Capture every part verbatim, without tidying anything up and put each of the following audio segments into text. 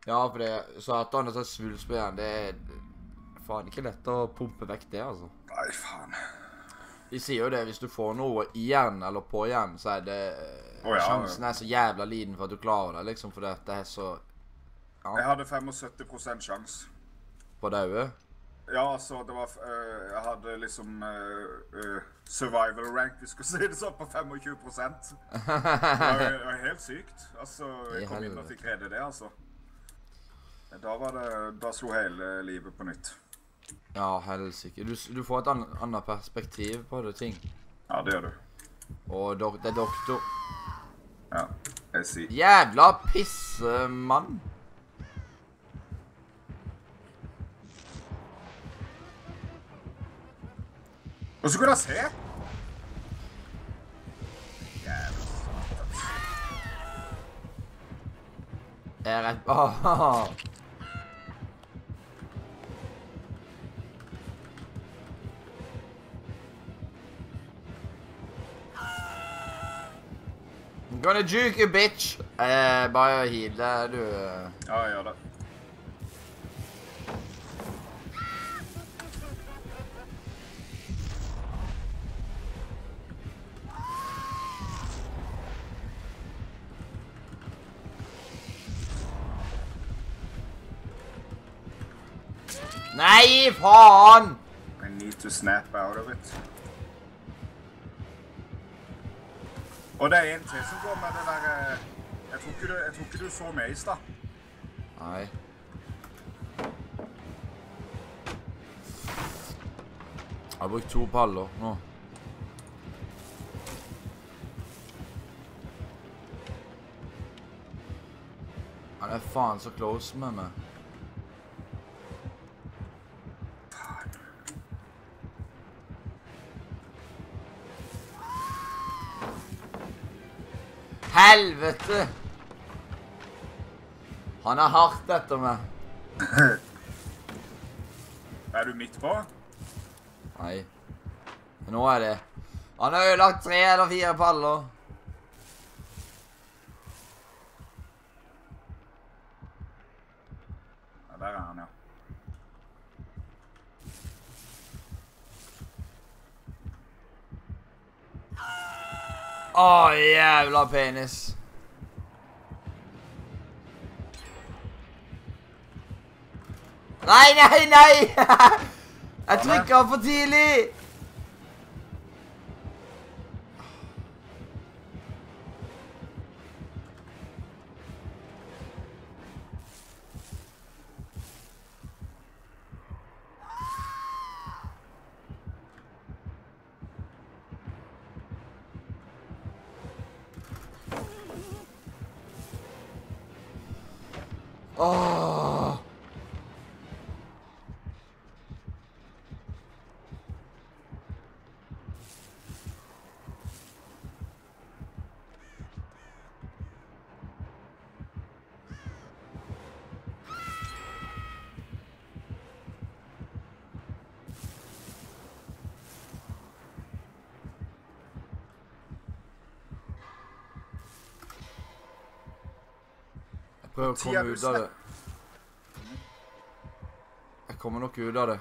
Ja, for det, så at han har tatt svulst på hjernen, det er faen ikke lett å pumpe vekk det, altså. Nei, faen. De sier jo det, hvis du får noe i hjernen eller på hjernen, så er det, oh, ja, sjansen er så jævla liten for at du klarer det, liksom, for det er så... Ja. Jeg hadde syttifem prosent sjans. På daue? Ja, så det var, uh, jeg hadde liksom uh, uh, survival rank, vi skulle si det sånn, på tjuefem prosent. Det var, det var helt sykt. Altså, jeg kom inn og fikk redde det, altså. Da var det, da slo hele livet på nytt. Ja, helsike. Du, du får et an, annet perspektiv på det ting. Ja, det gjør du. Og dok, det er doktor. Ja, jeg sier. Jævla pissemann. Og så kunne jeg se. Jævla satan. Jeg er rett... Åh. I'm gonna juke you, bitch! Eh, bare heal deg, du. Ja, jeg gjør det. Nei, faen! I need to snap out of it. Og det er en til som går med det der... Jeg tror ikke du, jeg tror ikke du så med i stad. Nei. Jeg har brukt to paller nå. Han er faen så close med meg. Helvete! Han er hardt etter meg. Er du midt på? Nei. Nå er det. Han har ødelagt tre eller fire paller. Ja, der er han, ja. Åh, jævla penis. Nei, nei, nei! Jeg trykket for tidlig! Åh! Jeg prøver å komme ut av det. Jeg kommer nok ut av det.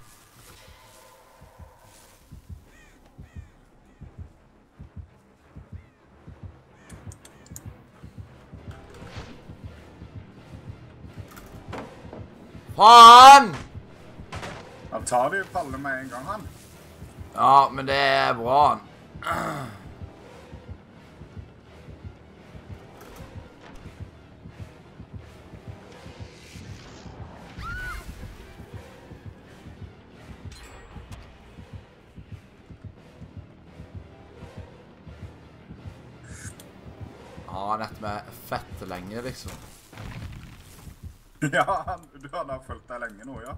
Faen! Han tar de pallene med en gang, han. Ja, men det er bra, han. Ja, han etter meg fett lenge, liksom. Ja, han, du han har følt deg lenge nå, ja.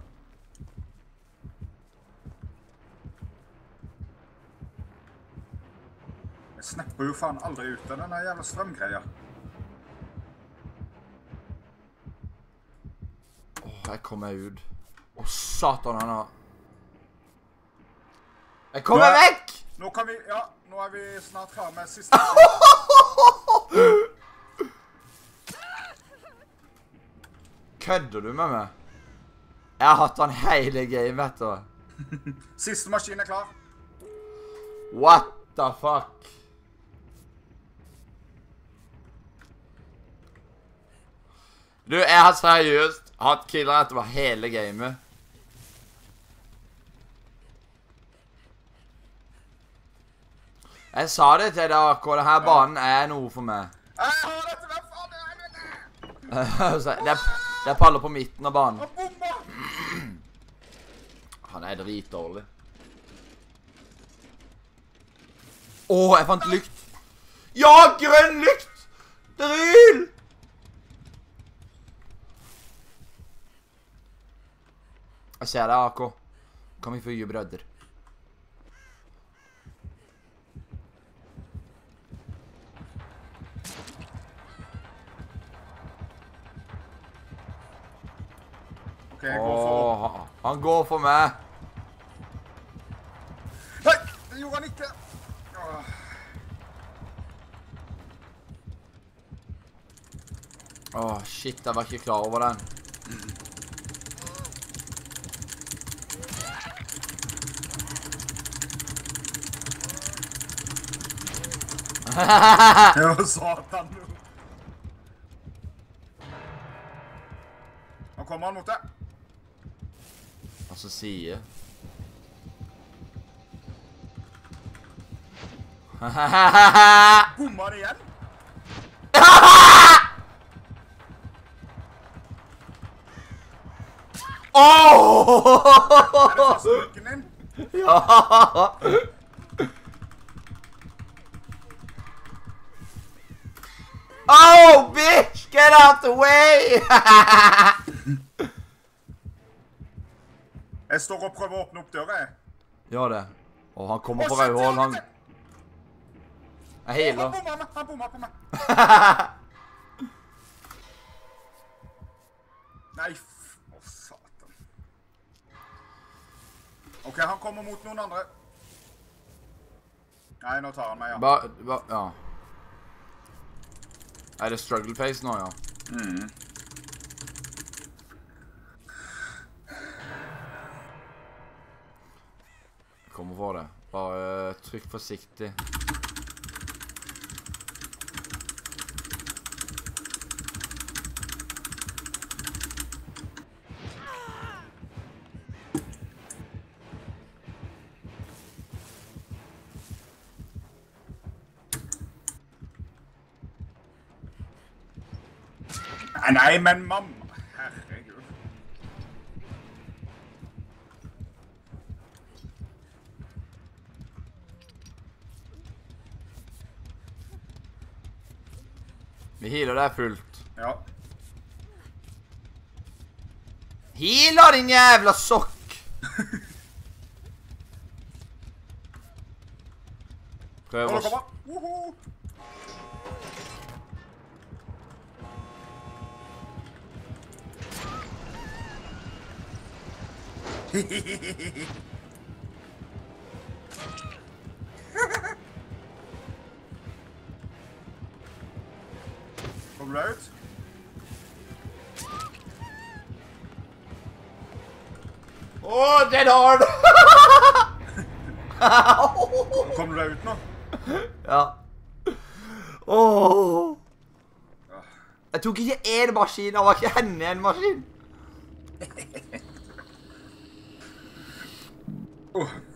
Jeg snapper jo faen aldri ut av denne jævla strømgreia. Åh, jeg kommer ut. Åh, satan, han har... Jeg kommer nå er, vekk! Nå kan vi, ja, nå er vi snart klar med siste. Kødder du med meg? Jeg har hatt han hele game, vet du. Siste maskin er klar. What the fuck? Du, jeg har seriøst hatt killer etter meg hele gamet. Jeg sa det til deg, A K, denne banen er noe for meg. Jeg har dette, hvem faen er det? det, er, det er paller på midten av banen. Han bomba! Han er dritdårlig. Åh, jeg fant lykt. Ja, grønn lykt! Dryl! Jeg ser deg, A K. Kan vi få gi brødder? Ok, jeg går for... Åh, han går for meg. Nei, det gjorde han ikke. Åh. Åh, shit, jeg var ikke klar over den. Ja, satan. Nå kommer han mot deg. Altså, sier. Bomma det igjen? Åh! Er det fast lykken din? Ja! Oh, bitch! Get out the way! Jeg står og prøver å åpne opp døra, jeg. Gjør det. Og han kommer på rødhål, han... Jeg healer. Han bomma meg, han bomma på meg. Nei, å satan. Ok, han kommer mot noen andre. Nei, nå tar han meg, ja. Ba, ba, ja. Er det struggle phase nå, ja? Mhm. Jeg kommer for det. Bare trykk forsiktig. Nei, men mamma, herregud. Vi healer deg fullt. Ja. Healer, din jævla sokk! Prøv Og nå oss. kommer han. Woho! Kom du deg ut? Åh, dead hard! Kom du deg ut nå? Ja. Åh. Jeg tok ikke en maskin, det var ikke henne en maskin. Oh.